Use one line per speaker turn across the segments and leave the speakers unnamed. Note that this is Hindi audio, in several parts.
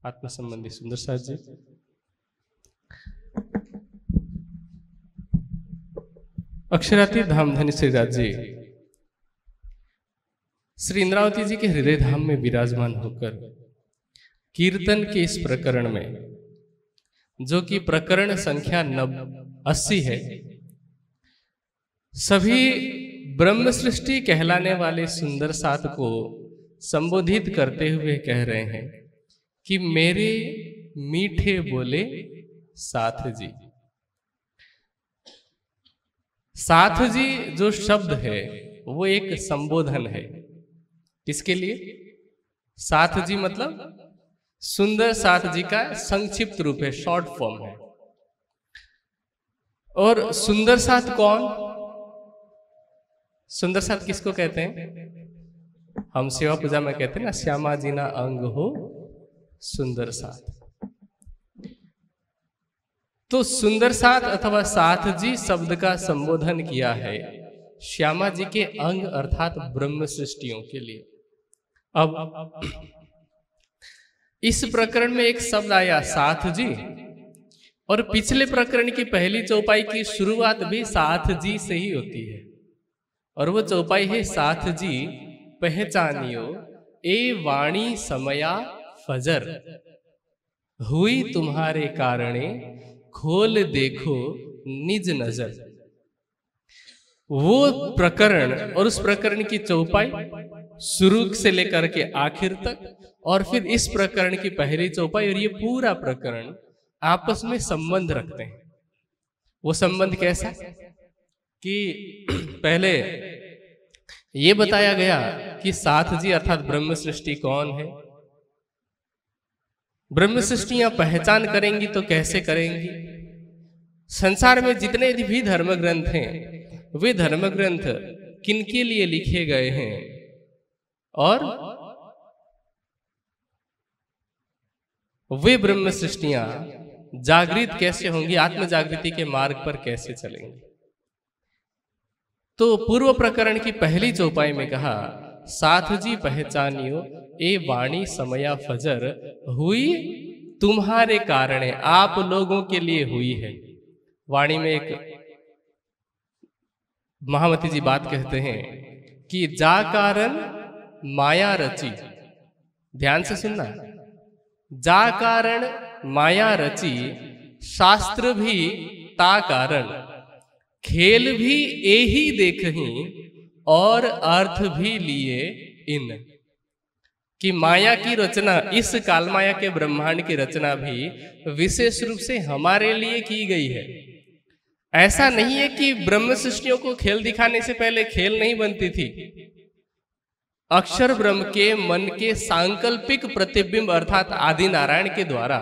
आत्म संबंधी सुंदर साथ जी। अक्षरातीत धाम धन्य श्री राज जी श्री इंद्रावती जी के हृदय धाम में विराजमान होकर कीर्तन के इस प्रकरण में, जो कि प्रकरण संख्या 80 है, सभी ब्रह्म सृष्टि कहलाने वाले सुंदर साथ को संबोधित करते हुए कह रहे हैं कि मेरे मीठे बोले साथ जी। साथ जी जो शब्द है वो एक संबोधन है। किसके लिए? साथ जी मतलब सुंदर साथ जी का संक्षिप्त रूप है, शॉर्ट फॉर्म है। और सुंदर साथ कौन? सुंदर साथ किसको कहते हैं? हम सेवा पूजा में कहते हैं ना, श्यामा जी ना अंग हो सुंदर साथ। तो सुंदर साथ अथवा साथ जी शब्द का संबोधन किया है श्यामा जी के अंग अर्थात ब्रह्म सृष्टियों के लिए। अब इस प्रकरण में एक शब्द आया साथ जी, और पिछले प्रकरण की पहली चौपाई की शुरुआत भी साथ जी से ही होती है, और वो चौपाई है साथ जी पहचानियो ए वाणी समया फजर, हुई तुम्हारे कारणे खोल देखो निज नजर। वो प्रकरण और उस प्रकरण की चौपाई शुरू से लेकर के आखिर तक, और फिर इस प्रकरण की पहली चौपाई, और ये पूरा प्रकरण आपस में संबंध रखते हैं। वो संबंध कैसा कि पहले ये बताया गया कि साथ जी अर्थात ब्रह्म सृष्टि कौन है। ब्रह्म सृष्टियां पहचान करेंगी तो कैसे करेंगी? संसार में जितने भी धर्म ग्रंथ हैं वे धर्म ग्रंथ किनके लिए लिखे गए हैं, और वे ब्रह्म सृष्टियां जागृत कैसे होंगी, आत्म जागृति के मार्ग पर कैसे चलेंगी। तो पूर्व प्रकरण की पहली चौपाई में कहा साथ जी पहचानियो ए वाणी समया फजर, हुई तुम्हारे कारण, आप लोगों के लिए हुई है। वाणी में एक महामती जी बात कहते हैं कि जा कारण माया रची, ध्यान से सुनना, जा कारण माया रची, शास्त्र भी ता कारण, खेल भी एही देखही, और अर्थ भी लिए इन। कि माया की रचना, इस काल माया के ब्रह्मांड की रचना भी विशेष रूप से हमारे लिए की गई है। ऐसा नहीं है कि ब्रह्म सृष्टियों को खेल दिखाने से पहले खेल नहीं बनती थी। अक्षर ब्रह्म के मन के सांकल्पिक प्रतिबिंब अर्थात आदि नारायण के द्वारा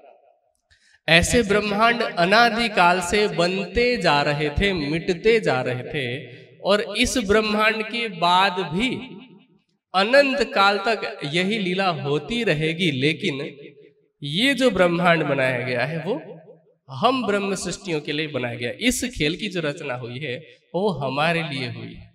ऐसे ब्रह्मांड अनादि काल से बनते जा रहे थे, मिटते जा रहे थे, और इस ब्रह्मांड के बाद भी अनंत काल तक यही लीला होती रहेगी। लेकिन ये जो ब्रह्मांड बनाया गया है वो हम ब्रह्म सृष्टियों के लिए बनाया गया। इस खेल की जो रचना हुई है वो हमारे लिए हुई है।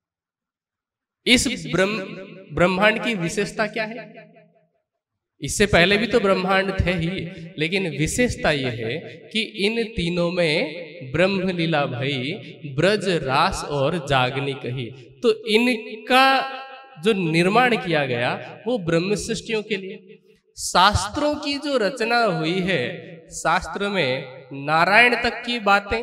इस ब्रह्मांड की विशेषता क्या है? इससे पहले भी तो ब्रह्मांड थे ही, लेकिन विशेषता यह है कि इन तीनों में ब्रह्म लीला भई, ब्रज रास और जागनी कही। तो इनका जो निर्माण किया गया वो ब्रह्म सृष्टियों के लिए। शास्त्रों की जो रचना हुई है, शास्त्र में नारायण तक की बातें,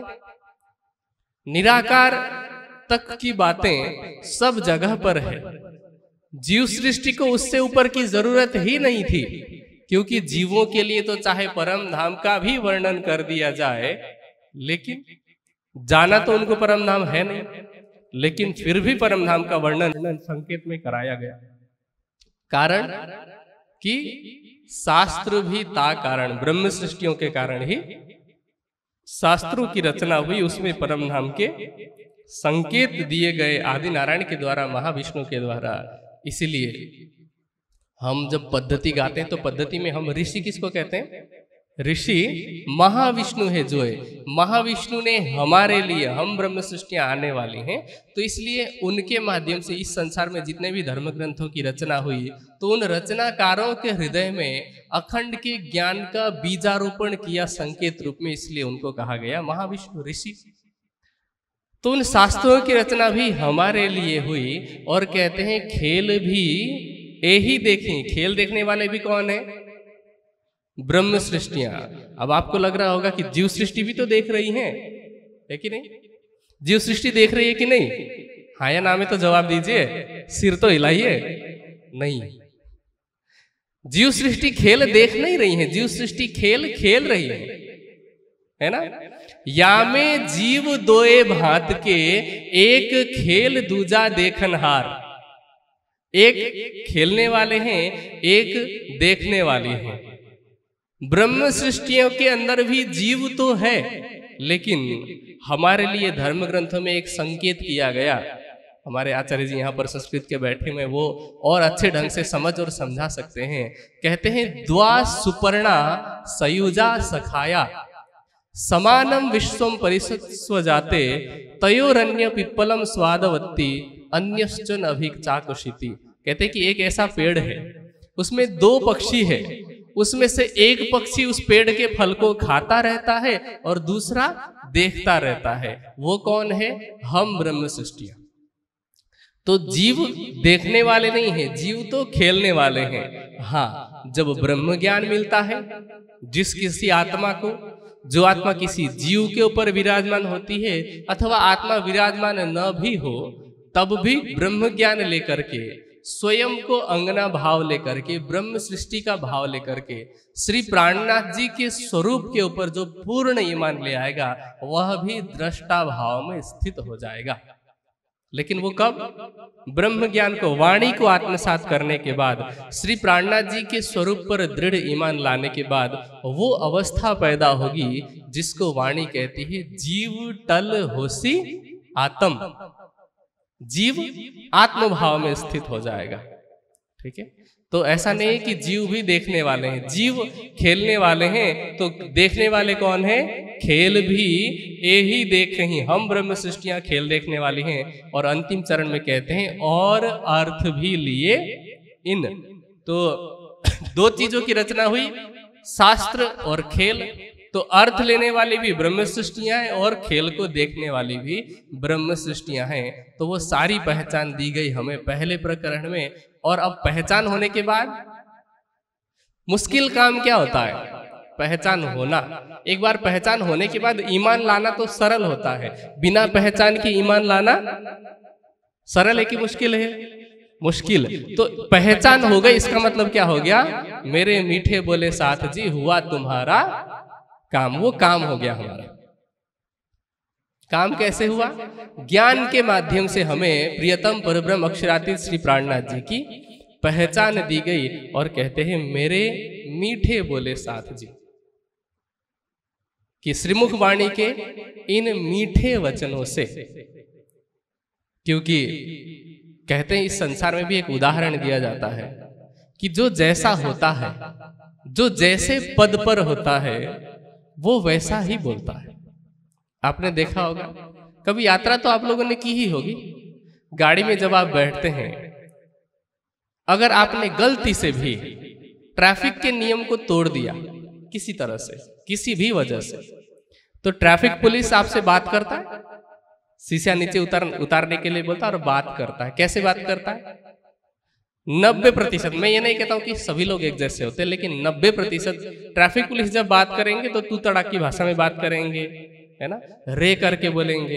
निराकार तक की बातें सब जगह पर है। जीव सृष्टि को उससे ऊपर की जरूरत ही नहीं थी, क्योंकि जीवों के लिए तो चाहे परम धाम का भी वर्णन कर दिया जाए, लेकिन जाना तो उनको परम धाम है नहीं, लेकिन फिर भी परम धाम का वर्णन संकेत में कराया गया। कारण कि शास्त्र भी ता कारण, ब्रह्म सृष्टियों के कारण ही शास्त्रों की रचना हुई, उसमें परम धाम के संकेत दिए गए आदि नारायण के द्वारा, महाविष्णु के द्वारा। इसीलिए हम जब पद्धति गाते हैं तो पद्धति में हम ऋषि किसको कहते हैं? ऋषि महाविष्णु है जो है, महाविष्णु ने हमारे लिए, हम ब्रह्म सृष्टियां आने वाली हैं, तो इसलिए उनके माध्यम से इस संसार में जितने भी धर्म ग्रंथों की रचना हुई, तो उन रचनाकारों के हृदय में अखंड के ज्ञान का बीजारोपण किया संकेत रूप में, इसलिए उनको कहा गया महाविष्णु ऋषि। तो उन शास्त्रों की रचना भी हमारे लिए हुई। और कहते हैं खेल भी यही देखें, खेल देखने वाले भी कौन है? ब्रह्म सृष्टियां। अब आपको लग रहा होगा कि जीव सृष्टि भी तो देख रही है कि नहीं? जीव सृष्टि देख रही है कि नहीं? हाँ या ना में तो जवाब दीजिए, सिर तो हिलाइए। नहीं, जीव सृष्टि खेल देख नहीं रही है, जीव सृष्टि खेल खेल रही है ना? या में जीव दोए भांत के, एक खेल दूजा देखनहार। एक खेलने वाले हैं, एक देखने वाली हैं। ब्रह्म सृष्टियों के अंदर भी जीव तो है, लेकिन हमारे लिए धर्म ग्रंथों में एक संकेत किया गया। हमारे आचार्य जी यहाँ पर संस्कृत के बैठे में वो और अच्छे ढंग से समझ और समझा सकते हैं। कहते हैं द्वा सुपर्णा सयुजा सखाया समानम विश्वम परिसस्व जाते तयोरन्य पिप्पलम स्वादवत्ती अन्यश्चन अभिक चाकुषिति। कहते हैं कि एक ऐसा पेड़ है, उसमें दो पक्षी है, उसमें से एक पक्षी उस पेड़ के फल को खाता रहता है और दूसरा देखता रहता है। वो कौन है? हम ब्रह्म सृष्टियां। तो जीव देखने वाले नहीं है, जीव तो खेलने वाले हैं। हाँ, जब ब्रह्म ज्ञान मिलता है जिस किसी आत्मा को, जो आत्मा किसी जीव के ऊपर विराजमान होती है, अथवा आत्मा विराजमान न भी हो, तब भी ब्रह्म ज्ञान लेकर के, स्वयं को अंगना भाव लेकर के, ब्रह्म सृष्टि का भाव लेकर के, श्री प्राणनाथ जी के स्वरूप के ऊपर जो पूर्ण ईमान ले आएगा, वह भी दृष्टा भाव में स्थित हो जाएगा। लेकिन वो कब? ब्रह्म ज्ञान को, वाणी को आत्मसात करने के बाद, श्री प्राणनाथ जी के स्वरूप पर दृढ़ ईमान लाने के बाद वो अवस्था पैदा होगी जिसको वाणी कहती है जीव टल होसी आत्म। जीव आत्म भाव में स्थित हो जाएगा। ठीक है, तो ऐसा नहीं है कि जीव भी देखने वाले हैं, जीव खेलने वाले हैं। तो देखने वाले कौन है? खेल भी यही देख रही, हम ब्रह्म सृष्टियां खेल देखने वाली हैं। और अंतिम चरण में कहते हैं और अर्थ भी लिए इन। तो दो चीजों की रचना हुई, शास्त्र और खेल। तो अर्थ लेने वाली भी ब्रह्म सृष्टियां हैं और खेल को देखने वाली भी ब्रह्म सृष्टियां हैं। तो वो सारी पहचान दी गई हमें पहले प्रकरण में। और अब पहचान होने के बाद मुश्किल काम क्या होता है? पहचान होना। एक बार पहचान होने के बाद ईमान लाना तो सरल होता है। बिना पहचान के ईमान लाना सरल है कि मुश्किल है? मुश्किल। तो पहचान हो गई, इसका मतलब क्या हो गया? मेरे मीठे बोले साथ जी, हुआ तुम्हारा काम। वो काम हो गया हमारा। काम कैसे हुआ? ज्ञान के माध्यम से हमें प्रियतम परब्रह्म अक्षरातीत श्री प्राणनाथ जी की पहचान दी गई। और कहते हैं मेरे मीठे बोले साथ जी, कि श्रीमुख वाणी के इन मीठे वचनों से, क्योंकि कहते हैं इस संसार में भी एक उदाहरण दिया जाता है कि जो जैसा होता है, जो जैसे पद पर होता है, वो वैसा ही बोलता है। आपने देखा होगा, कभी यात्रा तो आप लोगों ने की ही होगी। गाड़ी में जब आप बैठते हैं, अगर आपने गलती से भी ट्रैफिक के नियम को तोड़ दिया किसी तरह से, किसी भी वजह से, तो ट्रैफिक पुलिस आपसे बात करता है, शीशा नीचे उतारने के लिए बोलता है और बात करता है। कैसे बात करता है? 90%, मैं ये नहीं कहता हूं कि सभी लोग एक जैसे होते हैं, लेकिन 90% ट्रैफिक पुलिस जब बात करेंगे तो तू तड़ाक की भाषा में बात करेंगे, है ना, रे करके बोलेंगे।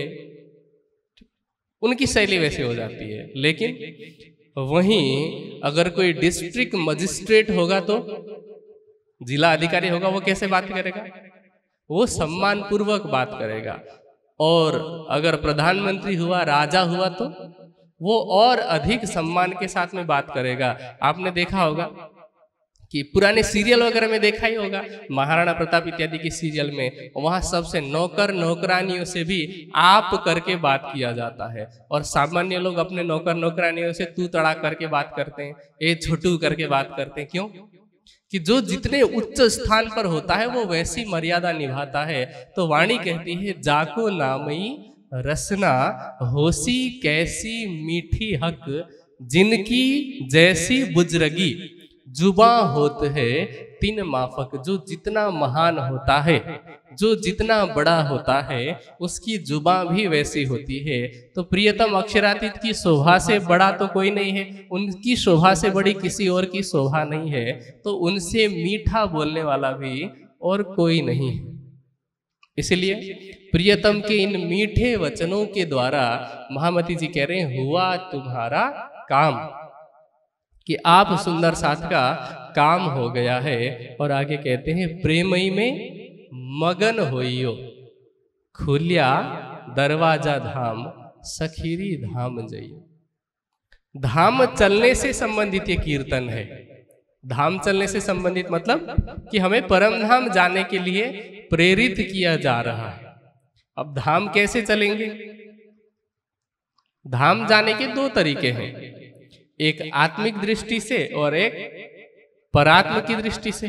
उनकी शैली वैसे हो जाती है। लेकिन वहीं अगर कोई डिस्ट्रिक्ट मजिस्ट्रेट होगा, तो जिला अधिकारी होगा, वो कैसे बात करेगा? वो सम्मान पूर्वक बात करेगा। और अगर प्रधानमंत्री हुआ, राजा हुआ, तो वो और अधिक सम्मान के साथ में बात करेगा। आपने देखा होगा कि पुराने सीरियल वगैरह में देखा ही होगा, महाराणा प्रताप इत्यादि की सीरियल में, वहां सबसे नौकर नौकरानियों से भी आप करके बात किया जाता है। और सामान्य लोग अपने नौकर नौकरानियों से तू तड़ा करके बात करते हैं, ए छोटू करके बात करते हैं। क्यों? कि जो जितने उच्च स्थान पर होता है वो वैसी मर्यादा निभाता है। तो वाणी कहती है, जाको नामई रसना होसी कैसी मीठी हक, जिनकी जैसी बुजरगी जुबा होत है तीन माफक। जो जितना महान होता है, जो जितना बड़ा होता है, उसकी जुबा भी वैसी होती है। तो प्रियतम अक्षरातीत की शोभा से बड़ा तो कोई नहीं है, उनकी शोभा से बड़ी किसी और की शोभा नहीं है, तो उनसे मीठा बोलने वाला भी और कोई नहीं है। इसलिए प्रियतम के इन मीठे वचनों के द्वारा महामती जी कह रहे हैं, हुआ तुम्हारा काम, कि आप सुंदर साथ का काम हो गया है। और आगे कहते हैं, प्रेमई में मगन होइयो, खुलिया दरवाजा धाम, सखीरी धाम जइयो। धाम चलने से संबंधित ये कीर्तन है। धाम चलने से संबंधित मतलब कि हमें परम धाम जाने के लिए प्रेरित किया जा रहा है। अब धाम कैसे चलेंगे? धाम जाने के दो तरीके हैं, एक आत्मिक दृष्टि से और एक परात्म की दृष्टि से।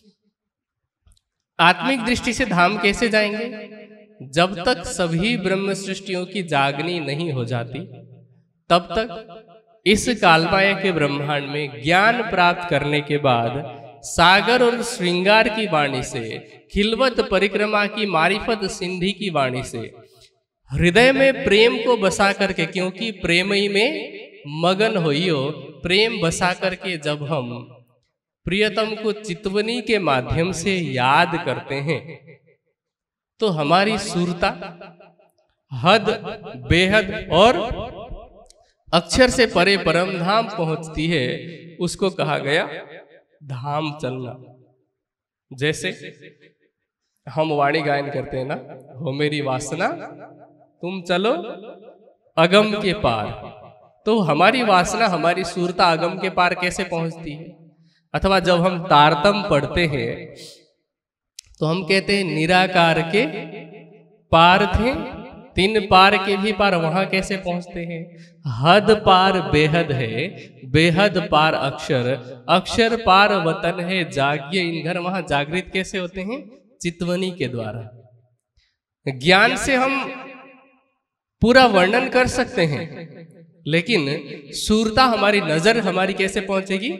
आत्मिक दृष्टि से धाम कैसे जाएंगे? जब तक सभी ब्रह्म सृष्टियों की जागनी नहीं हो जाती, तब तक इस कालमाया के ब्रह्मांड में ज्ञान प्राप्त करने के बाद सागर और श्रृंगार की वाणी से, खिलवत परिक्रमा की मारिफत सिंधी की वाणी से हृदय में प्रेम को बसा करके, क्योंकि प्रेमई में मगन होइयो, प्रेम बसा करके जब हम प्रियतम को चितवनी के माध्यम से याद करते हैं, तो हमारी सुरता हद बेहद और अक्षर से परे परम धाम पहुंचती है। उसको कहा गया धाम चलना। जैसे हम वाणी गायन करते हैं ना, हो मेरी वासना तुम चलो अगम के पार। तो हमारी वासना, हमारी सुरता अगम के पार कैसे पहुंचती है? अथवा जब हम तारतम पढ़ते हैं तो हम कहते हैं निराकार के पार थे, तीन पार के भी पार। वहां कैसे पहुंचते हैं? हद पार बेहद है, बेहद पार अक्षर, अक्षर पार वतन है जागिए इन घर। वहां जागृत कैसे होते हैं? चितवनी के द्वारा। ज्ञान से हम पूरा वर्णन कर सकते हैं, लेकिन सूरता हमारी, नजर हमारी कैसे पहुंचेगी?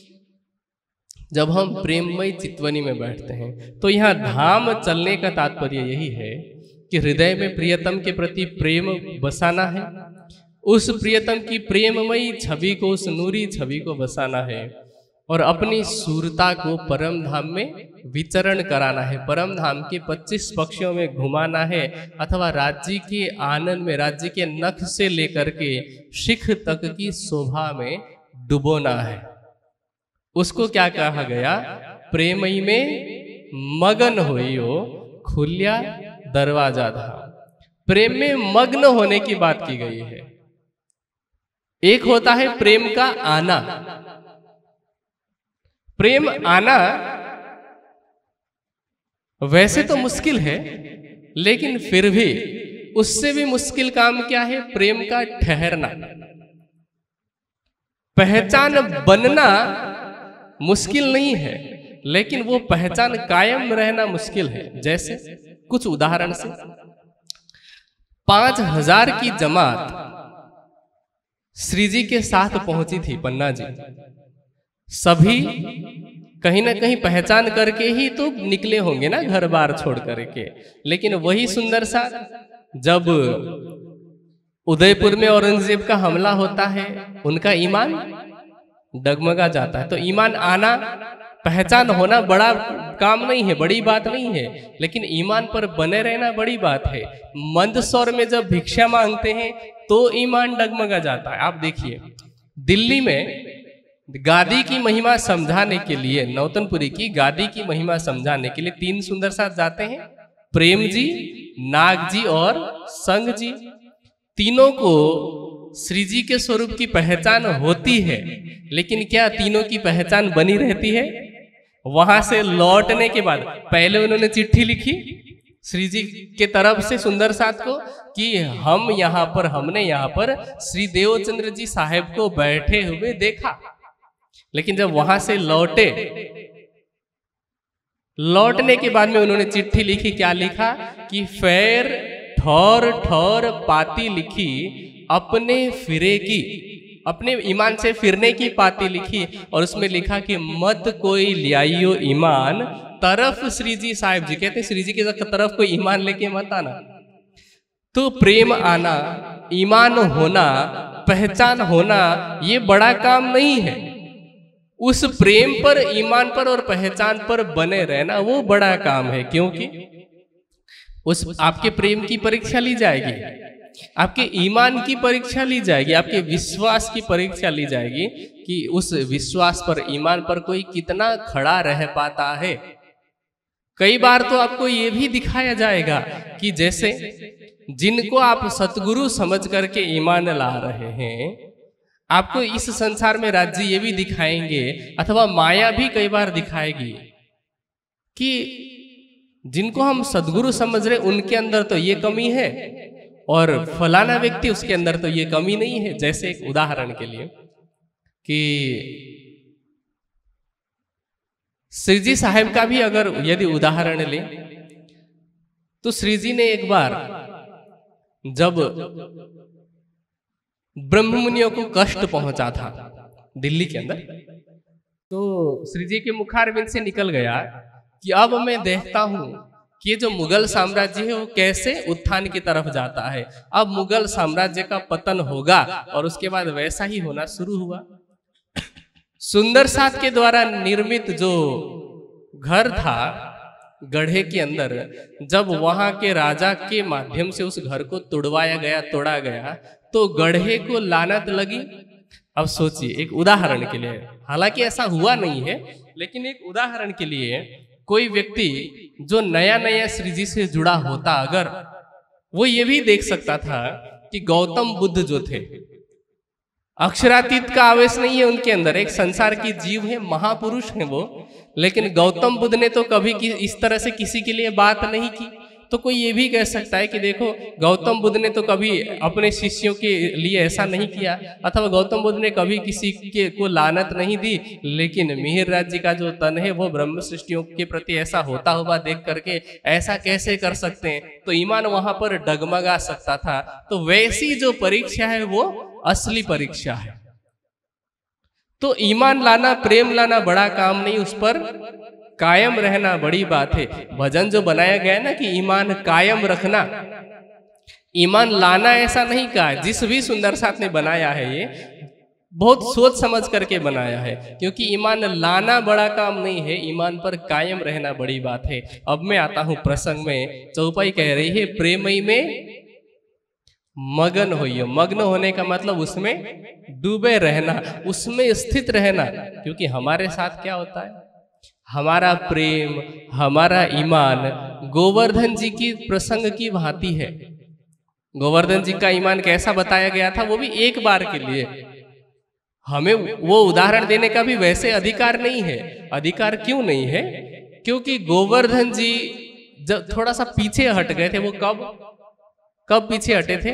जब हम प्रेममय चितवनी में बैठते हैं। तो यहाँ धाम चलने का तात्पर्य यही है कि हृदय में प्रियतम के प्रति प्रेम बसाना है, उस प्रियतम की प्रेममयी छवि को, उस नूरी छवि को बसाना है, और अपनी सूरता को परम धाम में विचरण कराना है, परम धाम के 25 पक्षियों में घुमाना है, अथवा राज्य के आनंद में, राज्य के नख से लेकर के शिख तक की शोभा में डुबोना है। उसको क्या कहा गया? प्रेमई में मगन होइयो, खुलिया दरवाजा धाम। प्रेम में मग्न होने की बात की गई है। एक होता है प्रेम का आना। प्रेम आना वैसे तो मुश्किल है, लेकिन फिर भी उससे भी मुश्किल काम क्या है? प्रेम का ठहरना। पहचान बनना मुश्किल नहीं है, लेकिन वो पहचान कायम रहना मुश्किल है। जैसे कुछ उदाहरण से, 5000 की जमात श्री जी के साथ पहुंची थी पन्ना जी। सभी कहीं ना कहीं पहचान करके ही तो निकले होंगे ना, घर बार छोड़ करके। लेकिन वही सुंदर सा जब उदयपुर में औरंगजेब का हमला होता है, उनका ईमान डगमगा जाता है। तो ईमान आना, पहचान होना बड़ा काम नहीं है, बड़ी बात नहीं है, लेकिन ईमान पर बने रहना बड़ी बात है। मंदसौर में जब भिक्षा मांगते हैं तो ईमान डगमगा जाता है। आप देखिए, दिल्ली में गादी की महिमा समझाने के लिए, नौतनपुरी की गादी की महिमा समझाने के लिए 3 सुंदर साथ जाते हैं, प्रेम जी, नाग जी और संग जी। तीनों को श्री जी के स्वरूप की पहचान होती है, लेकिन क्या तीनों की पहचान बनी रहती है? वहां से लौटने के बाद पहले उन्होंने चिट्ठी लिखी श्री जी के तरफ से सुंदर साथ को कि हमने यहाँ पर श्री देवचंद्र जी साहेब को बैठे हुए देखा। लेकिन जब वहां से लौटे लौटने के बाद में उन्होंने चिट्ठी लिखी, क्या लिखा कि फेर ठौर ठौर पाती लिखी, अपने फिरे की, अपने ईमान से फिरने की पाती लिखी, और उसमें लिखा कि मत कोई लियाइयो ईमान तरफ श्री जी साहिब जी। कहते श्री जी की तरफ कोई ईमान लेके मत आना। तो प्रेम आना, ईमान होना, पहचान होना, ये बड़ा काम नहीं है। उस प्रेम पर, ईमान पर और पहचान पर बने रहना वो बड़ा काम है, क्योंकि उस आपके प्रेम की परीक्षा ली जाएगी, आपके ईमान की परीक्षा ली जाएगी, आपके विश्वास की परीक्षा ली जाएगी कि उस विश्वास पर, ईमान पर कोई कितना खड़ा रह पाता है। कई बार तो आपको ये भी दिखाया जाएगा कि जैसे जिनको आप सतगुरु समझ करके ईमान ला रहे हैं, आपको इस संसार में राज्य ये भी दिखाएंगे, अथवा माया भी कई बार दिखाएगी कि जिनको हम सदगुरु समझ रहे उनके अंदर तो ये कमी है और फलाना व्यक्ति उसके अंदर तो ये कमी नहीं है। जैसे एक उदाहरण के लिए कि श्री जी साहिब का भी अगर यदि उदाहरण लें तो श्री जी ने एक बार जब ब्रह्ममुनियों को कष्ट पहुंचा था दिल्ली के अंदर, तो श्री जी के मुखारविंद से निकल गया कि अब मैं देखता हूं कि ये जो मुगल साम्राज्य है वो कैसे उत्थान की तरफ जाता है। अब मुगल साम्राज्य का पतन होगा और उसके बाद वैसा ही होना शुरू हुआ। सुंदर साथ के द्वारा निर्मित जो घर था गढ़े के अंदर, जब वहां के राजा के माध्यम से उस घर को तोड़वाया गया, तोड़ा गया, तो गढ़े को लानत लगी। अब सोचिए, एक उदाहरण के लिए, हालांकि ऐसा हुआ नहीं है, लेकिन एक उदाहरण के लिए कोई व्यक्ति जो नया नया श्री जी से जुड़ा होता, अगर वो ये भी देख सकता था कि गौतम बुद्ध जो थे, अक्षरातीत का आवेश नहीं है उनके अंदर, एक संसार की जीव है, महापुरुष है वो, लेकिन गौतम बुद्ध ने तो कभी इस तरह से किसी के लिए बात नहीं की। तो कोई ये भी कह सकता है कि देखो गौतम बुद्ध ने तो कभी अपने शिष्यों के लिए ऐसा नहीं किया, अथवा गौतम बुद्ध ने कभी किसी के को लानत नहीं दी, लेकिन मिहिर राज जी का जो तन है वो ब्रह्म सृष्टियों के प्रति ऐसा होता हुआ देख करके ऐसा कैसे कर सकते हैं, तो ईमान वहां पर डगमगा सकता था। तो वैसी जो परीक्षा है वो असली परीक्षा है। तो ईमान लाना, प्रेम लाना बड़ा काम नहीं, उस पर कायम रहना बड़ी बात है। भजन जो बनाया गया है ना कि ईमान कायम रखना, ईमान लाना ऐसा नहीं कहा। जिस भी सुंदर साथ ने बनाया है ये बहुत सोच समझ करके बनाया है, क्योंकि ईमान लाना बड़ा काम नहीं है, ईमान पर कायम रहना बड़ी बात है। अब मैं आता हूं प्रसंग में। चौपाई कह रही है प्रेमई में मगन होइयो। मग्न होने का मतलब उसमें डूबे रहना, उसमें स्थित रहना। क्योंकि हमारे साथ क्या होता है, हमारा प्रेम, हमारा ईमान गोवर्धन जी की प्रसंग की भांति है। गोवर्धन जी का ईमान कैसा बताया गया था, वो भी एक बार के लिए। हमें वो उदाहरण देने का भी वैसे अधिकार नहीं है। अधिकार क्यों नहीं है? क्योंकि गोवर्धन जी जब थोड़ा सा पीछे हट गए थे, वो कब पीछे हटे थे?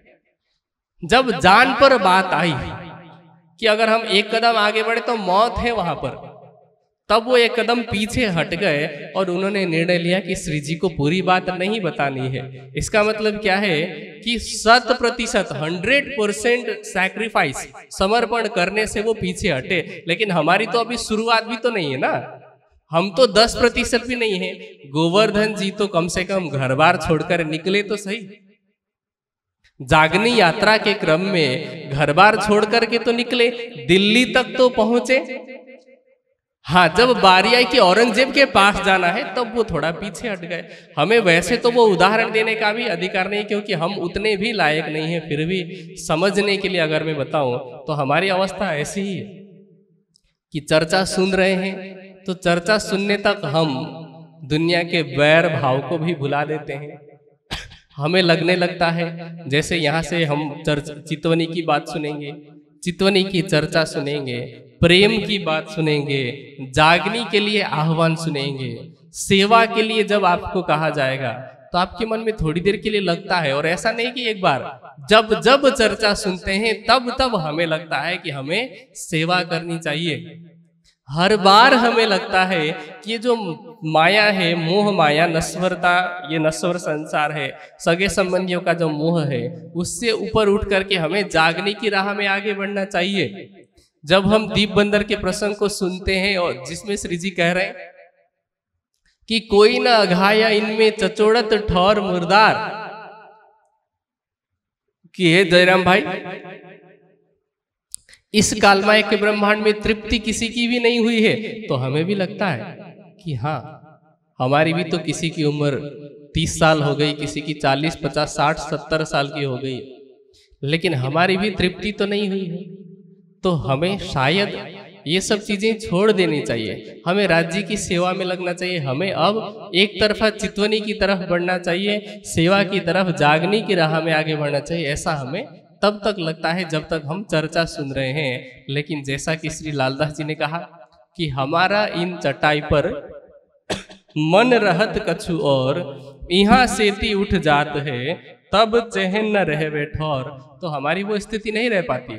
जब जान पर बात आई कि अगर हम एक कदम आगे बढ़े तो मौत है वहां पर, तब वो एक कदम पीछे हट गए और उन्होंने निर्णय लिया कि श्री जी को पूरी बात नहीं बतानी है। इसका मतलब क्या है कि 100%, 100% सैक्रिफाइस, समर्पण करने से वो पीछे हटे। लेकिन हमारी तो अभी शुरुआत भी तो नहीं है ना, हम तो 10% भी नहीं है। गोवर्धन जी तो कम से कम घर बार छोड़कर निकले तो सही। जागनी यात्रा के क्रम में घर बार छोड़ करके तो निकले, दिल्ली तक तो पहुंचे। हाँ, जब बारी आई कि औरंगजेब के पास जाना है तब वो थोड़ा पीछे हट गए। हमें वैसे तो वो उदाहरण देने का भी अधिकार नहीं, क्योंकि हम उतने भी लायक नहीं है। फिर भी समझने के लिए अगर मैं बताऊं तो हमारी अवस्था ऐसी ही है कि चर्चा सुन रहे हैं तो चर्चा सुनने तक हम दुनिया के बैर भाव को भी भुला देते हैं। हमें लगने लगता है जैसे यहाँ से हम चितवनी की बात सुनेंगे, चितवनी की चर्चा सुनेंगे, प्रेम की बात सुनेंगे, जागनी के लिए आह्वान सुनेंगे, सेवा के लिए जब आपको कहा जाएगा तो आपके मन में थोड़ी देर के लिए लगता है। और ऐसा नहीं कि एक बार, जब जब चर्चा सुनते हैं तब तब हमें लगता है कि हमें सेवा करनी चाहिए, हर बार हमें लगता है कि ये जो माया है, मोह माया, नश्वरता, ये नश्वर संसार है, सगे संबंधियों का जो मोह है, उससे ऊपर उठ करके हमें जागने की राह में आगे बढ़ना चाहिए। जब हम दीप बंदर के प्रसंग को सुनते हैं और जिसमें श्री जी कह रहे हैं कि कोई न अघाया इनमें चचोड़त ठौर मुर्दार, कि हे जयराम भाई, इस कालमाय के ब्रह्मांड में तृप्ति किसी की भी नहीं हुई है। तो हमें भी लगता है कि हाँ, हमारी भी तो किसी की उम्र 30 साल हो गई, किसी की 40, 50, 60, 70 साल की हो गई, लेकिन हमारी भी तृप्ति तो नहीं हुई है। तो हमें शायद ये सब चीजें छोड़ देनी चाहिए, हमें राज्य की सेवा में लगना चाहिए, हमें अब एक तरफा चितवनी की तरफ बढ़ना चाहिए, सेवा की तरफ, जागने की राह में आगे बढ़ना चाहिए। ऐसा हमें तब तक लगता है जब तक हम चर्चा सुन रहे हैं। लेकिन जैसा कि श्री लालदास जी ने कहा कि हमारा इन चटाई पर मन रहत कछु और, यहाँ सेती उठ जात है, तब चहन न रहे वे ठौर। तो हमारी वो स्थिति नहीं रह पाती।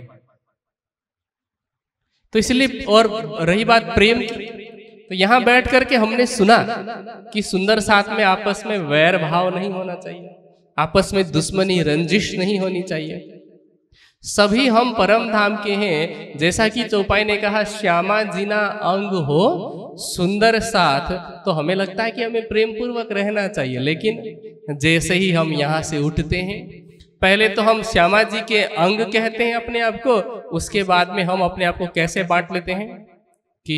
तो इसलिए, और रही बात प्रेम की, तो यहां बैठ करके हमने सुना कि सुंदर साथ में आपस में वैर भाव नहीं होना चाहिए, आपस में दुश्मनी रंजिश नहीं होनी चाहिए, सभी हम परम धाम के हैं। जैसा कि चौपाई ने कहा, श्यामा जीना अंग हो सुंदर साथ, तो हमें लगता है कि हमें प्रेम पूर्वक रहना चाहिए। लेकिन जैसे ही हम यहाँ से उठते हैं, पहले तो हम श्यामा जी के अंग कहते हैं अपने आप को, उसके बाद में हम अपने आप को कैसे बांट लेते हैं कि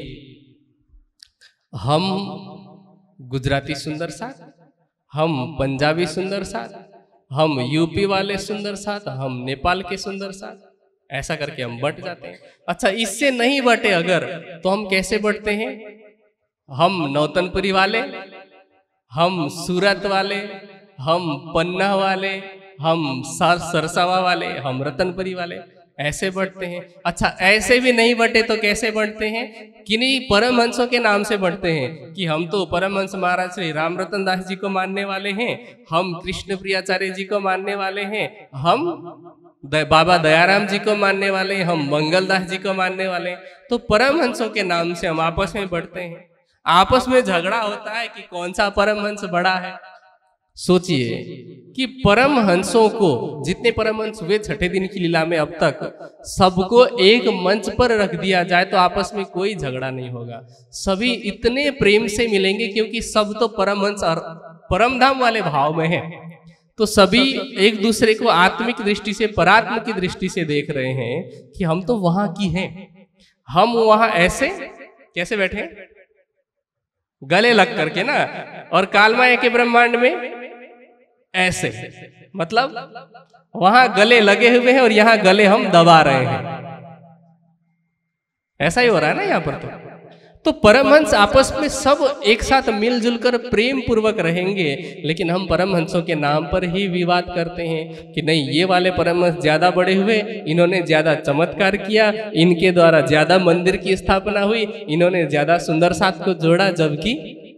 हम गुजराती सुंदर साथ, हम पंजाबी सुंदर साथ, हम यूपी वाले सुंदर साथ, हम नेपाल के सुंदर साथ, ऐसा करके हम बट जाते हैं। अच्छा, इससे नहीं बटे अगर, तो हम कैसे बटते हैं? हम नौतनपुरी वाले, हम सूरत वाले, हम पन्ना वाले, हम सरसावा वाले, हम रतनपुरी वाले, ऐसे बढ़ते हैं। अच्छा, ऐसे भी नहीं बढ़ते तो कैसे बढ़ते हैं? किन्हीं परमहंसों के नाम से बढ़ते हैं कि हम तो परमहंस महाराज श्री राम रतन दास जी को मानने वाले हैं, हम कृष्ण प्रियाचार्य जी को मानने वाले हैं, हम बाबा दयाराम जी को मानने वाले हैं, हम मंगलदास जी को मानने वाले हैं। तो परमहंसों के नाम से हम आपस में बढ़ते हैं, आपस में झगड़ा होता है कि कौन सा परमहंस बड़ा है। सोचिए कि परमहंसों को, जितने परमहंस हुए छठे दिन की लीला में अब तक, सबको एक मंच पर रख दिया जाए तो आपस में कोई झगड़ा नहीं होगा, सभी इतने प्रेम से मिलेंगे क्योंकि सब तो परमहंस और परमधाम वाले भाव में हैं। तो सभी एक दूसरे को आत्मिक दृष्टि से, परात्म की दृष्टि से देख रहे हैं कि हम तो वहां की हैं, हम वहां ऐसे कैसे बैठे, गले लग करके ना, और कालमाया के ब्रह्मांड में ऐसे, मतलब वहां गले लगे हुए हैं और यहां गले हम दबा रहे हैं। ऐसा ही हो रहा है ना यहाँ पर। तो परमहंस आपस में सब एक साथ मिलजुल कर प्रेम पूर्वक रहेंगे, लेकिन हम परमहंसों के नाम पर ही विवाद करते हैं कि नहीं, ये वाले परमहंस ज्यादा बड़े हुए, इन्होंने ज्यादा चमत्कार किया, इनके द्वारा ज्यादा मंदिर की स्थापना हुई, इन्होंने ज्यादा सुंदर साथ को जोड़ा। जबकि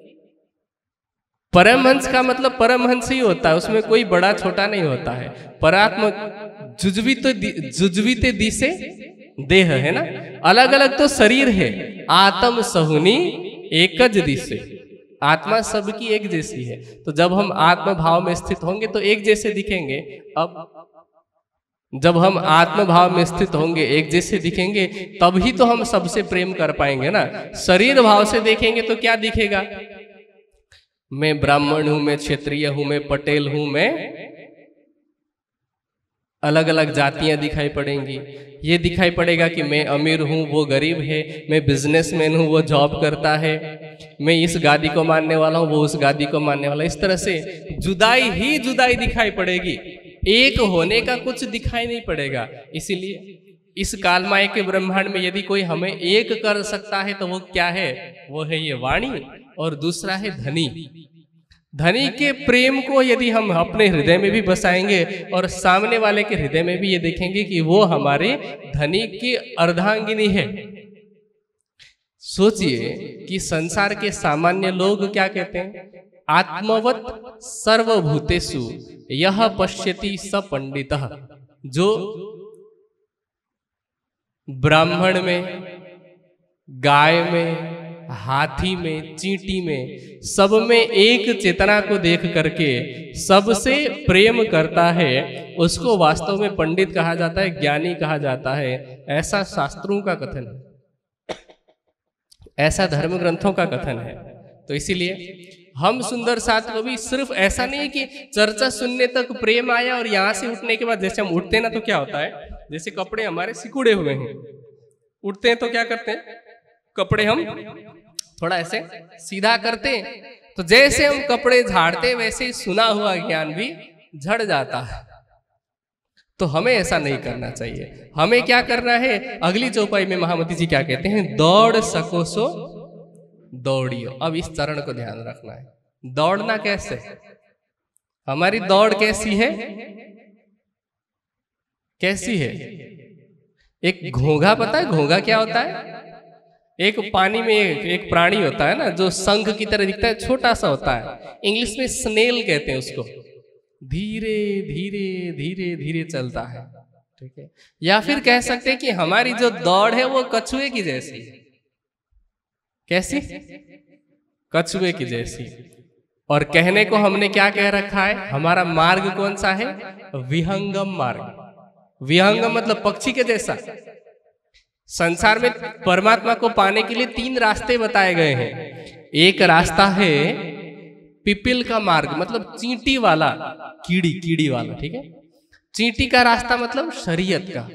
परमहंस का मतलब परमहंस ही होता है, उसमें कोई बड़ा छोटा नहीं होता है। परात्म जुजवीते दिसे देह है ना, अलग अलग तो शरीर है, आत्म सहुनी एकज दिसे, आत्मा सबकी एक जैसी है। तो जब हम आत्म भाव में स्थित होंगे तो एक जैसे दिखेंगे। अब जब हम आत्म भाव में स्थित होंगे, एक जैसे दिखेंगे, तभी तो हम सबसे प्रेम कर पाएंगे ना। शरीर भाव से देखेंगे तो क्या दिखेगा? मैं ब्राह्मण हूं, मैं क्षत्रिय हूं, मैं पटेल हूं, मैं, अलग अलग जातियां दिखाई पड़ेंगी। ये दिखाई पड़ेगा कि मैं अमीर हूं, वो गरीब है, मैं बिजनेसमैन हूं, वो जॉब करता है, मैं इस गादी को मानने वाला हूं, वो उस गादी को मानने वाला। इस तरह से जुदाई ही जुदाई दिखाई पड़ेगी, एक होने का कुछ दिखाई नहीं पड़ेगा। इसीलिए इस कालमाया के ब्रह्मांड में यदि कोई हमें एक कर सकता है तो वो क्या है? वो है ये वाणी, और दूसरा है धनी। धनी के प्रेम को यदि हम अपने हृदय में भी बसाएंगे और सामने वाले के हृदय में भी ये देखेंगे कि वो हमारे धनी की अर्धांगिनी है। सोचिए कि संसार के सामान्य लोग क्या कहते हैं? आत्मवत सर्वभूतेषु यह पश्यति स पंडितः। जो ब्राह्मण में, गाय में, हाथी में, चींटी में, सब में एक चेतना को देख करके सबसे प्रेम करता है, उसको वास्तव में पंडित कहा जाता है, ज्ञानी कहा जाता है। ऐसा शास्त्रों का कथन है, ऐसा धर्म ग्रंथों का कथन है। तो इसीलिए हम सुंदर साथ कवि सिर्फ ऐसा नहीं है कि चर्चा सुनने तक प्रेम आया और यहां से उठने के बाद जैसे हम उठते ना तो क्या होता है, जैसे कपड़े हमारे सिकुड़े हुए हैं, उठते हैं तो क्या करते हैं, कपड़े हम थोड़ा ऐसे सीधा करते हैं, तो जैसे हम कपड़े झाड़ते वैसे ही सुना हुआ ज्ञान भी झड़ जाता है। तो हमें ऐसा नहीं करना चाहिए। हमें क्या करना है, अगली चौपाई में महामती जी क्या कहते हैं, दौड़ सको सो दौड़ियो। अब इस चरण को ध्यान रखना है। दौड़ना कैसे, हमारी दौड़ कैसी है, कैसी है। एक घोंघा, पता है घोंघा क्या होता है, एक पानी में एक प्राणी होता है ना जो शंख की तरह दिखता है, छोटा सा होता है, इंग्लिश में स्नेल कहते हैं उसको। धीरे धीरे धीरे धीरे चलता है, ठीक है। या फिर कह सकते हैं कि हमारी जो दौड़ है वो कछुए की जैसी है। कैसी, कछुए की जैसी। और कहने को हमने क्या कह रखा है, हमारा मार्ग कौन सा है, विहंगम मार्ग। विहंगम मतलब पक्षी के जैसा। संसार में परमात्मा को पाने के लिए 3 रास्ते बताए गए हैं। एक रास्ता है पिपिल का मार्ग, मतलब चींटी वाला, कीड़ी वाला, ठीक है। चींटी का रास्ता मतलब शरीयत का।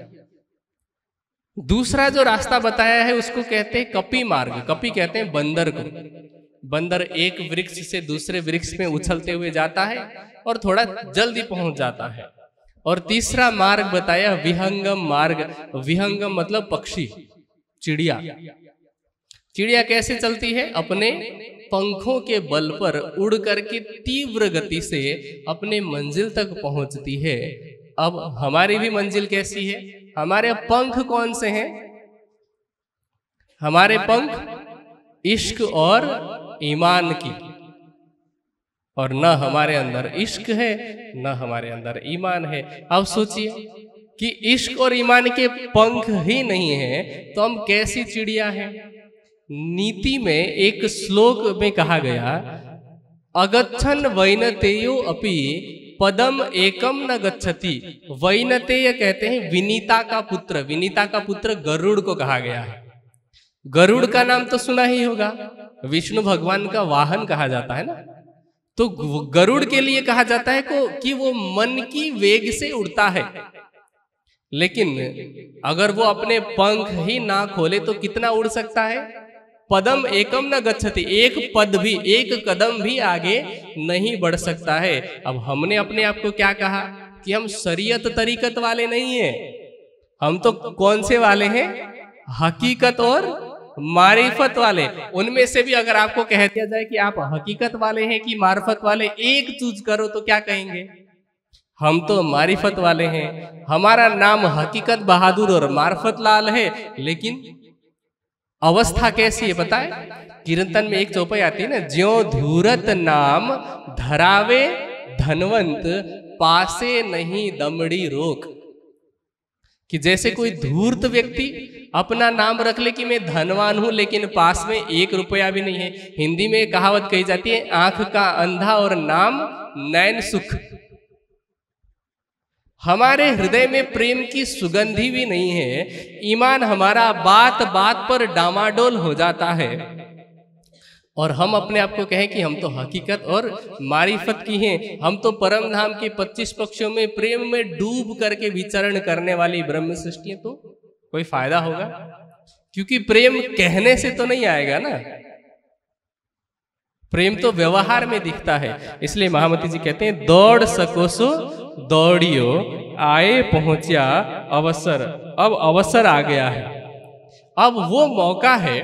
दूसरा जो रास्ता बताया है उसको कहते हैं कपि मार्ग। कपि कहते हैं बंदर को। बंदर एक वृक्ष से दूसरे वृक्ष में उछलते हुए जाता है और थोड़ा जल्दी पहुंच जाता है। और तीसरा मार्ग बताया विहंगम मार्ग। विहंगम मतलब पक्षी, चिड़िया। चिड़िया कैसे चलती है, अपने पंखों के बल पर उड़ करके तीव्र गति से अपने मंजिल तक पहुंचती है। अब हमारी भी मंजिल कैसी है, हमारे पंख कौन से हैं, हमारे पंख इश्क और ईमान की। और न हमारे अंदर इश्क है न हमारे अंदर ईमान है। अब सोचिए कि इश्क और ईमान के पंख ही नहीं है तो हम कैसी चिड़िया हैं। नीति में एक श्लोक में कहा गया, अगच्छन वैनतेयो अपि पदम एकम न गच्छति। वैनतेय कहते हैं विनीता का पुत्र। विनीता का पुत्र गरुड़ को कहा गया है। गरुड़ का नाम तो सुना ही होगा, विष्णु भगवान का वाहन कहा जाता है ना। तो गरुड़ के लिए कहा जाता है कि वो मन की वेग से उड़ता है, लेकिन अगर वो अपने पंख ही ना खोले तो कितना उड़ सकता है। पदम एकम न गच्छति, एक पद भी, एक कदम भी आगे नहीं बढ़ सकता है। अब हमने अपने आप को क्या कहा कि हम शरीयत तरीकत वाले नहीं हैं, हम तो कौन से वाले हैं, हकीकत और मारिफत वाले। उनमें से भी अगर आपको कह दिया जाए कि आप हकीकत वाले हैं कि मारिफत वाले, एक चूज करो तो क्या कहेंगे, हम तो मारिफत वाले हैं। हमारा नाम हकीकत बहादुर और मारिफत लाल है, लेकिन अवस्था कैसी है पता है। कीर्तन में एक चौपाई आती है ना, ज्यो धूरत नाम धरावे धनवंत पासे नहीं दमड़ी रोक। कि जैसे कोई धूर्त व्यक्ति अपना नाम रख ले कि मैं धनवान हूं, लेकिन पास में 1 रुपया भी नहीं है। हिंदी में कहावत कही जाती है, आंख का अंधा और नाम नैन सुख। हमारे हृदय में प्रेम की सुगंधी भी नहीं है। ईमान हमारा बात बात पर डामाडोल हो जाता है और हम अपने आप को कहें कि हम तो हकीकत और मारिफत की हैं। हम तो परम धाम के 25 पक्षों में प्रेम में डूब करके विचरण करने वाली ब्रह्म सृष्टि। तो कोई फायदा होगा, क्योंकि प्रेम कहने से तो नहीं आएगा ना, प्रेम तो व्यवहार में दिखता है। इसलिए महामती जी कहते हैं, दौड़ सको सो दौड़ियो, आए पहुंचा अवसर। अब अवसर आ गया है, अब वो मौका है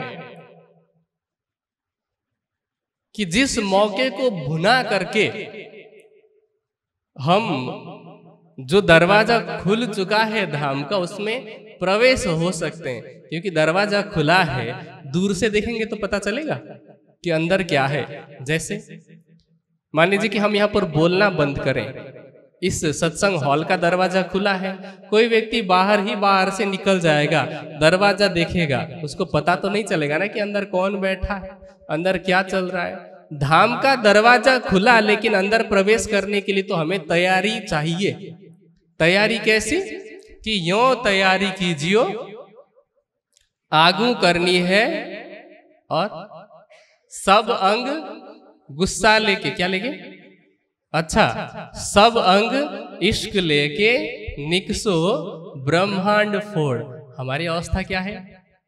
कि जिस मौके को भुना करके हम, जो दरवाजा खुल चुका है धाम का, उसमें प्रवेश हो सकते हैं। क्योंकि दरवाजा खुला है, दूर से देखेंगे तो पता चलेगा कि अंदर क्या है। जैसे मान लीजिए कि हम यहाँ पर बोलना बंद करें इस सत्संग हॉल का दरवाजा खुला है, कोई व्यक्ति बाहर से निकल जाएगा, दरवाजा देखेगा, उसको पता तो नहीं चलेगा ना कि अंदर कौन बैठा है, अंदर क्या चल रहा है। धाम का दरवाजा खुला, लेकिन अंदर प्रवेश करने के लिए तो हमें तैयारी चाहिए। तैयारी कैसी? कि यों तैयारी कीजियो, आगू करनी है और सब अंग गुस्सा लेके, क्या लेके? अच्छा, सब अंग इश्क लेके निकसो ब्रह्मांड फोड़। हमारी अवस्था क्या है?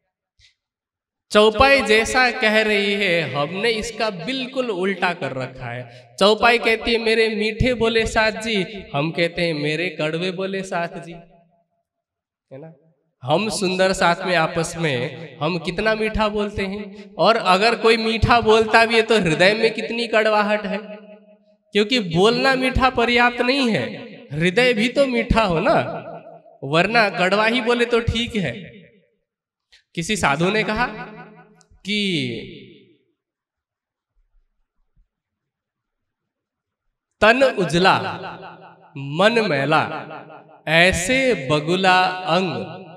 चौपाई जैसा कह रही है, हमने इसका बिल्कुल उल्टा कर रखा है। चौपाई कहती है मेरे मीठे बोले साथ जी, हम कहते हैं मेरे कड़वे बोले साथ जी, है ना। हम सुंदर साथ में आपस में हम कितना मीठा बोलते हैं, और अगर कोई मीठा बोलता भी है तो हृदय में कितनी कड़वाहट है। क्योंकि बोलना मीठा पर्याप्त नहीं है, हृदय भी तो मीठा हो ना, वरना कड़वा ही बोले तो ठीक है। किसी साधु ने कहा कि तन उजला मन मैला, ऐसे बगुला अंग,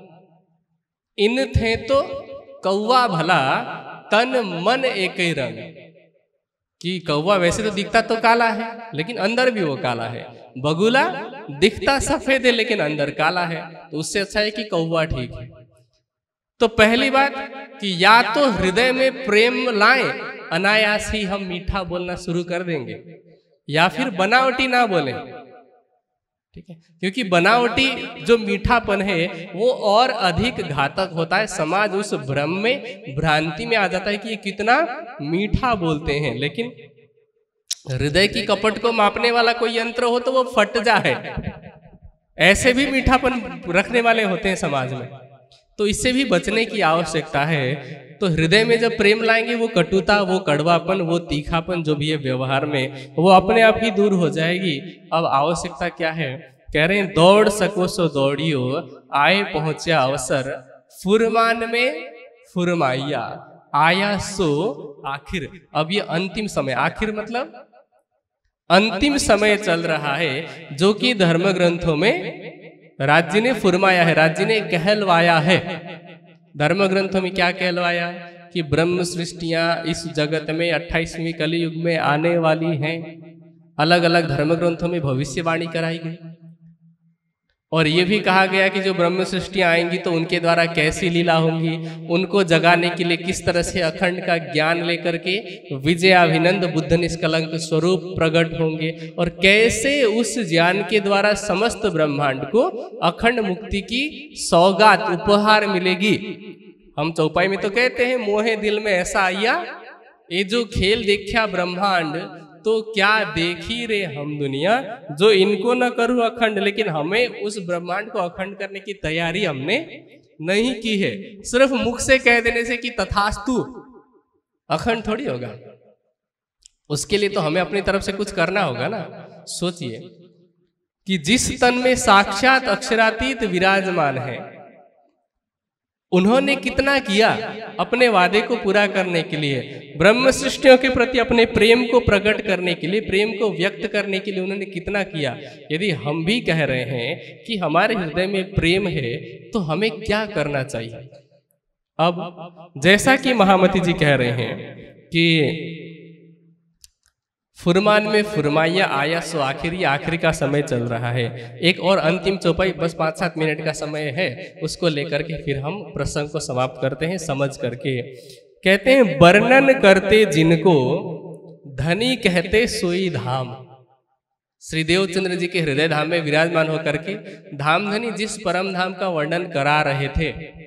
इन थे तो कौवा भला, तन मन एक ही रंग। कि कौवा वैसे तो दिखता तो काला है, लेकिन अंदर भी वो काला है। बगुला दिखता सफेद है, लेकिन अंदर काला है, तो उससे अच्छा है कि कौवा ठीक है। तो पहली बात कि या तो हृदय में प्रेम लाएं, अनायास ही हम मीठा बोलना शुरू कर देंगे, या फिर बनावटी ना बोलें, ठीक है। क्योंकि बनावटी जो मीठापन है वो और अधिक घातक होता है। समाज उस भ्रम में, भ्रांति में आ जाता है कि ये कितना मीठा बोलते हैं, लेकिन हृदय की कपट को मापने वाला कोई यंत्र हो तो वो फट जाए। ऐसे भी मीठापन रखने वाले होते हैं समाज में, तो इससे भी बचने की आवश्यकता है। तो हृदय में जब प्रेम लाएंगे, वो कटुता, वो कड़वापन, वो तीखापन जो भी है व्यवहार में, वो अपने आप ही दूर हो जाएगी। अब आवश्यकता क्या है? कह रहे हैं दौड़ सको सो दौड़ियो, आए पहुंचा अवसर, फुरमान में फुरमाइया, आया सो आखिर। अब ये अंतिम समय, आखिर मतलब अंतिम समय चल रहा है, जो कि धर्म ग्रंथों में राज्य ने फुरमाया है, राज्य ने कहलवाया है। धर्म ग्रंथों में क्या कहलवाया? कि ब्रह्म सृष्टियां इस जगत में 28वीं कलयुग में आने वाली हैं। अलग अलग धर्म ग्रंथों में भविष्यवाणी कराई गई, और ये भी कहा गया कि जो ब्रह्म सृष्टियां आएंगी तो उनके द्वारा कैसी लीला होंगी, उनको जगाने के लिए किस तरह से अखंड का ज्ञान लेकर के विजयाभिनंद बुद्ध निष्कलंक स्वरूप प्रकट होंगे, और कैसे उस ज्ञान के द्वारा समस्त ब्रह्मांड को अखंड मुक्ति की सौगात उपहार मिलेगी। हम चौपाई में तो कहते हैं मोहे दिल में ऐसा आया, ये जो खेल देखा ब्रह्मांड, तो क्या देखी रे हम दुनिया, जो इनको न करूं अखंड। लेकिन हमें उस ब्रह्मांड को अखंड करने की तैयारी हमने नहीं की है। सिर्फ मुख से कह देने से कि तथास्तु अखंड थोड़ी होगा, उसके लिए तो हमें अपनी तरफ से कुछ करना होगा ना। सोचिए कि जिस तन में साक्षात अक्षरातीत विराजमान है, उन्होंने कितना किया अपने वादे को पूरा करने के लिए, ब्रह्म सृष्टियों के प्रति अपने प्रेम को प्रकट करने के लिए, प्रेम को व्यक्त करने के लिए उन्होंने कितना किया। यदि हम भी कह रहे हैं कि हमारे हृदय में प्रेम है, तो हमें क्या करना चाहिए? अब जैसा कि महामती जी कह रहे हैं कि फुरमान में फुरमाइया, आया सो आखिरी, आखिरी का समय चल रहा है। एक और अंतिम चौपाई, बस 5-7 मिनट का समय है, उसको लेकर के फिर हम प्रसंग को समाप्त करते हैं समझ करके। कहते हैं वर्णन करते जिनको धनी कहते सोई धाम। श्री देवचंद्र जी के हृदय धाम में विराजमान होकर के धाम धनी जिस परम धाम का वर्णन करा रहे थे,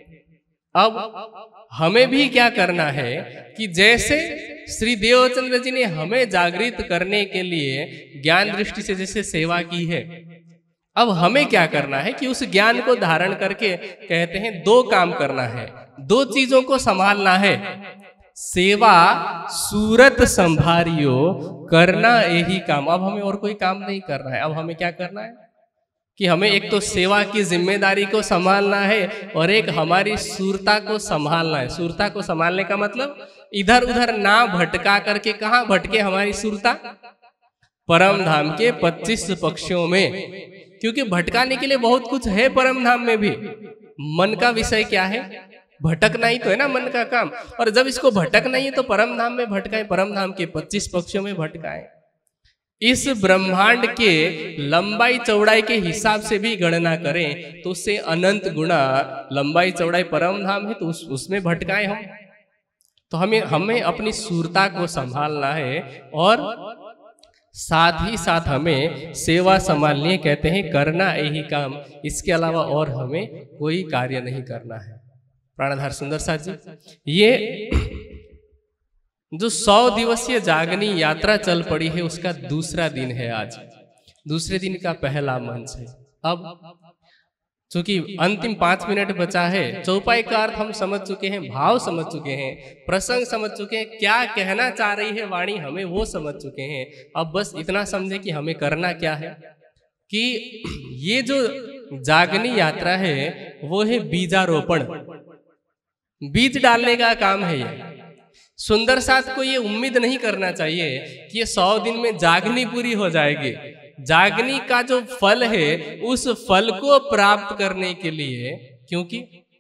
अब हमें भी क्या करना है कि जैसे श्री देवचंद्र जी ने हमें जागृत करने के लिए ज्ञान दृष्टि से जैसे सेवा की है, अब हमें क्या करना है कि उस ज्ञान को धारण करके, कहते हैं 2 काम करना है, 2 चीजों को संभालना है। सेवा सूरत संभारियो, करना यही काम। अब हमें और कोई काम नहीं करना है। अब हमें क्या करना है कि हमें एक तो सेवा की जिम्मेदारी को संभालना है, और एक हमारी सूरता को संभालना है। सूरता को संभालने का मतलब इधर उधर ना भटका करके, कहाँ भटके हमारी सूरता? परम धाम के 25 पक्षियों में, क्योंकि भटकाने के लिए बहुत कुछ है परम धाम में भी। मन का विषय क्या है? भटकना ही तो है ना मन का काम। और जब इसको भटकना ही है तो परम धाम में भटकाए, परम धाम के 25 पक्षियों में भटकाए। इस ब्रह्मांड के लंबाई चौड़ाई के हिसाब से भी गणना करें तो उससे अनंत गुना लंबाई चौड़ाई परम धाम है, तो उसमें भटकाए हम। तो हमें अपनी सूरता को संभालना है और साथ ही साथ हमें सेवा संभालनी है। कहते हैं करना यही काम, इसके अलावा और हमें कोई कार्य नहीं करना है। प्राणधार सुंदर साथ जी, ये जो 100 दिवसीय जागनी यात्रा चल पड़ी है उसका दूसरा दिन है आज, दूसरे दिन का पहला मंच है। अब चूंकि अंतिम 5 मिनट बचा है, चौपाई का अर्थ हम समझ चुके हैं, भाव समझ चुके हैं, प्रसंग समझ चुके हैं, क्या कहना चाह रही है वाणी हमें वो समझ चुके हैं। अब बस इतना समझे कि हमें करना क्या है, कि ये जो जागनी यात्रा है वो है बीजारोपण, बीज डालने का काम है। ये सुंदर साथ को ये उम्मीद नहीं करना चाहिए कि ये 100 दिन में जागनी पूरी हो जाएगी। जागनी का जो फल है उस फल को प्राप्त करने के लिए, क्योंकि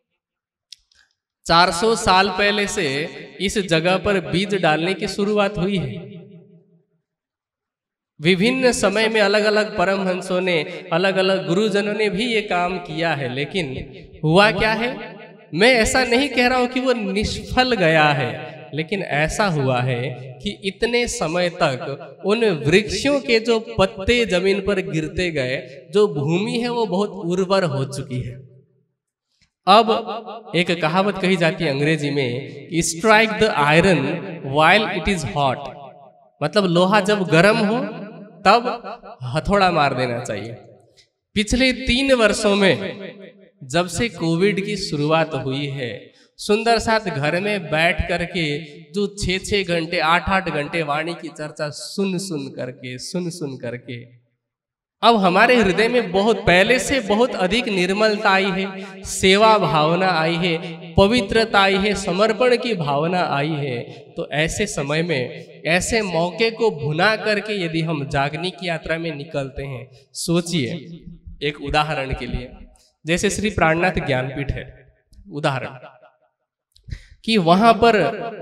400 साल पहले से इस जगह पर बीज डालने की शुरुआत हुई है। विभिन्न समय में अलग अलग परमहंसों ने, अलग अलग गुरुजनों ने भी ये काम किया है, लेकिन हुआ क्या है? मैं ऐसा नहीं कह रहा हूं कि वो निष्फल गया है, लेकिन ऐसा हुआ है कि इतने समय तक उन वृक्षों के जो पत्ते जमीन पर गिरते गए, जो भूमि है वो बहुत उर्वर हो चुकी है। अब एक कहावत कही जाती है अंग्रेजी में, strike the iron while it is hot, मतलब लोहा जब गर्म हो तब हथौड़ा मार देना चाहिए। पिछले 3 वर्षों में जब से कोविड की शुरुआत हुई है, सुंदर साथ घर में बैठ करके जो 6-6 घंटे 8-8 घंटे वाणी की चर्चा सुन सुन करके अब हमारे हृदय में बहुत पहले से बहुत अधिक निर्मलता आई है, सेवा भावना आई है, पवित्रता आई है, समर्पण की भावना आई है। तो ऐसे समय में, ऐसे मौके को भुना करके यदि हम जागनी की यात्रा में निकलते हैं, सोचिए एक उदाहरण के लिए, जैसे श्री प्राणनाथ ज्ञानपीठ है उदाहरण, कि वहां पर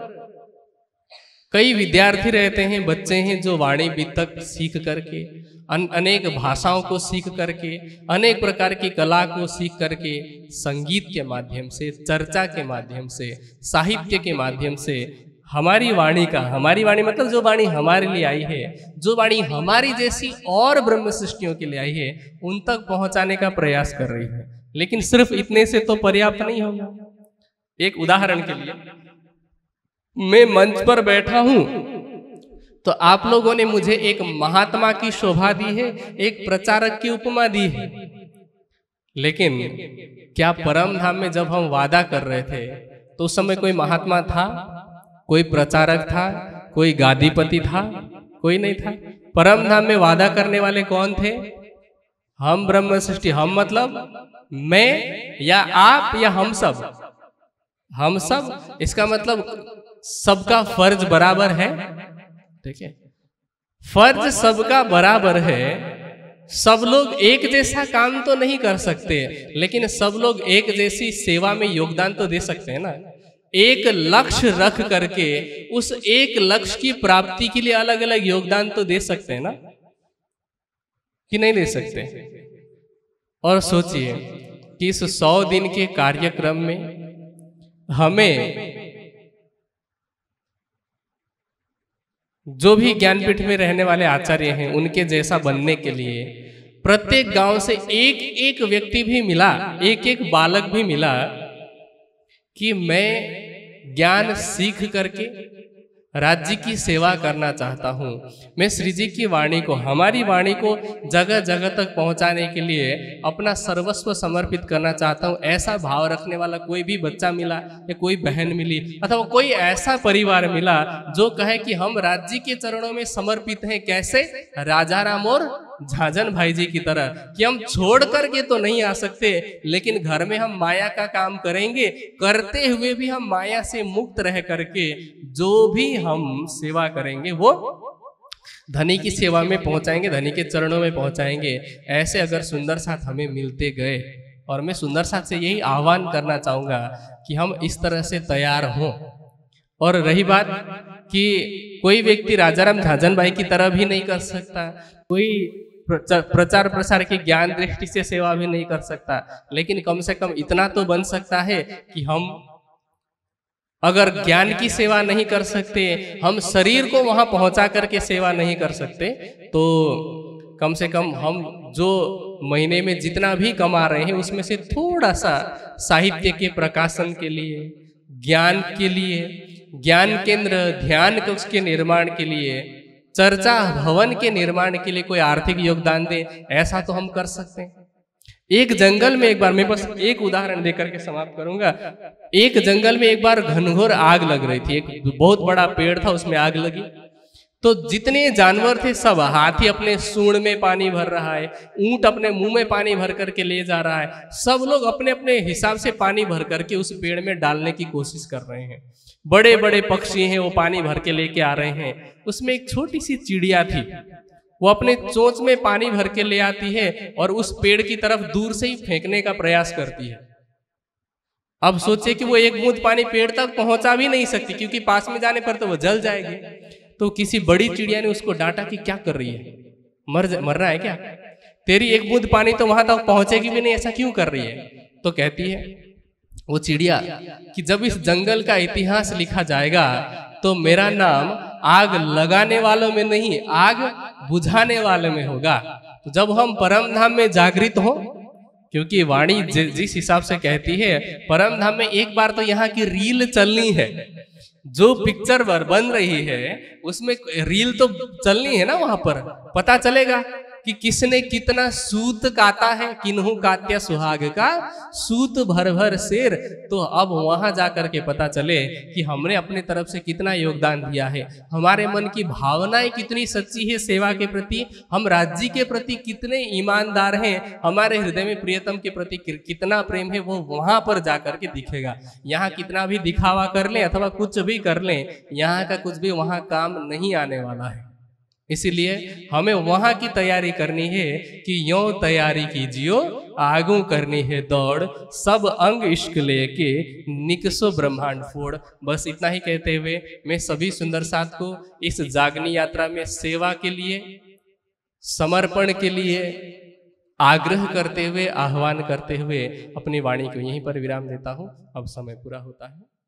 कई विद्यार्थी रहते हैं, बच्चे हैं जो वाणी वितक सीख करके, अनेक भाषाओं को सीख करके, अनेक प्रकार की कला को सीख करके, संगीत के माध्यम से, चर्चा के माध्यम से, साहित्य के माध्यम से हमारी वाणी मतलब जो वाणी हमारे लिए आई है, जो वाणी हमारी जैसी और ब्रह्म सृष्टियों के लिए आई है, उन तक पहुंचाने का प्रयास कर रही है। लेकिन सिर्फ इतने से तो पर्याप्त नहीं होगा। एक उदाहरण के लिए, मैं मंच पर बैठा हूं तो आप लोगों ने मुझे एक महात्मा की शोभा दी है, एक प्रचारक की उपमा दी है, लेकिन क्या परम धाम में जब हम वादा कर रहे थे तो उस समय कोई महात्मा था, कोई प्रचारक था, कोई गादीपति था? कोई नहीं था। परम धाम में वादा करने वाले कौन थे? हम ब्रह्म सृष्टि। हम मतलब मैं या आप या हम सब, हम सब। इसका मतलब सबका फर्ज बराबर है। देखिए, फर्ज सबका बराबर है। सब लोग एक जैसा काम तो नहीं कर सकते, लेकिन सब लोग एक जैसी सेवा में योगदान तो दे सकते हैं ना। एक लक्ष्य रख करके उस एक लक्ष्य की प्राप्ति के लिए अलग अलग योगदान तो दे सकते हैं ना, कि नहीं दे सकते? और सोचिए कि इस 100 दिन के कार्यक्रम में हमें जो भी ज्ञानपीठ में रहने वाले आचार्य हैं उनके जैसा बनने के लिए प्रत्येक गांव से एक एक व्यक्ति भी मिला, एक एक बालक भी मिला कि मैं ज्ञान सीख करके राज्य की सेवा करना चाहता हूँ। मैं श्री जी की वाणी को, हमारी वाणी को जगह जगह तक पहुँचाने के लिए अपना सर्वस्व समर्पित करना चाहता हूँ। ऐसा भाव रखने वाला कोई भी बच्चा मिला या कोई बहन मिली अथवा कोई ऐसा परिवार मिला जो कहे कि हम राज्य के चरणों में समर्पित हैं। कैसे? राजा राम और झांझन भाई जी की तरह, कि हम छोड़ करके तो नहीं आ सकते, लेकिन घर में हम माया का काम करेंगे, करते हुए भी हम माया से मुक्त रह करके जो भी हम सेवा करेंगे वो धनी की सेवा में पहुंचाएंगे, धनी के चरणों में पहुंचाएंगे। ऐसे अगर सुंदर साथ हमें मिलते गए, और मैं सुंदर साथ से यही आह्वान करना चाहूंगा कि हम इस तरह से तैयार हों। और रही बात कि कोई व्यक्ति राजाराम झांझन भाई की तरह भी नहीं कर सकता, कोई प्रचार प्रसार की ज्ञान दृष्टि से सेवा भी नहीं कर सकता, लेकिन कम से कम इतना तो बन सकता है कि हम अगर ज्ञान की सेवा नहीं कर सकते, हम शरीर को वहां पहुंचा करके सेवा नहीं कर सकते, तो कम से कम हम जो महीने में जितना भी कमा रहे हैं उसमें से थोड़ा सा साहित्य के प्रकाशन के लिए, ज्ञान के लिए, ज्ञान केंद्र ध्यान कक्ष के निर्माण के लिए, चर्चा भवन के निर्माण के लिए कोई आर्थिक योगदान दे, ऐसा तो हम कर सकते हैं। एक जंगल में एक बार, मैं बस एक उदाहरण देकर के समाप्त करूंगा। एक जंगल में एक बार घनघोर आग लग रही थी, एक बहुत बड़ा पेड़ था, उसमें आग लगी। तो जितने जानवर थे सब, हाथी अपने सूंड में पानी भर रहा है, ऊंट अपने मुंह में पानी भर करके ले जा रहा है, सब लोग अपने अपने हिसाब से पानी भर करके उस पेड़ में डालने की कोशिश कर रहे हैं। बड़े बड़े पक्षी हैं, वो पानी भर के लेके आ रहे हैं। उसमें एक छोटी सी चिड़िया थी, वो अपने चोंच में पानी भर के ले आती है और उस पेड़ की तरफ दूर से ही फेंकने का प्रयास करती है। अब सोचे कि वो एक बूंद पानी पेड़ तक पहुंचा भी नहीं सकती, क्योंकि पास में जाने पर तो वो जल जाएगी। तो किसी बड़ी चिड़िया ने उसको डांटा कि क्या कर रही है, मरना है क्या, तेरी एक बूंद पानी तो वहां तक पहुंचेगी भी नहीं, ऐसा क्यों कर रही है। तो कहती है वो चिड़िया कि जब इस जंगल का इतिहास लिखा जाएगा तो मेरा नाम आग लगाने वालों में नहीं, आग बुझाने वाले में होगा। तो जब हम परम धाम में जागृत हो, क्योंकि वाणी जिस हिसाब से कहती है, परम धाम में एक बार तो यहाँ की रील चलनी है, जो पिक्चर बन रही है उसमें रील तो चलनी है ना, वहां पर पता चलेगा कि किसने कितना सूत काता है, किन्हू कात्या सुहाग का सूत भर भर शेर। तो अब वहां जाकर के पता चले कि हमने अपने तरफ से कितना योगदान दिया है, हमारे मन की भावनाएं कितनी सच्ची है सेवा के प्रति, हम राज्य के प्रति कितने ईमानदार हैं, हमारे हृदय में प्रियतम के प्रति कितना प्रेम है, वो वहां पर जाकर के दिखेगा। यहाँ कितना भी दिखावा कर लें अथवा कुछ भी कर लें, यहाँ का कुछ भी वहां काम नहीं आने वाला है। इसीलिए हमें वहां की तैयारी करनी है कि यों तैयारी कीजियो आगू करनी है दौड़, सब अंग इश्क लेके निकसो ब्रह्मांड फोड़। बस इतना ही कहते हुए मैं सभी सुंदर साथ को इस जागनी यात्रा में सेवा के लिए, समर्पण के लिए आग्रह करते हुए, आह्वान करते हुए अपनी वाणी को यहीं पर विराम देता हूँ। अब समय पूरा होता है।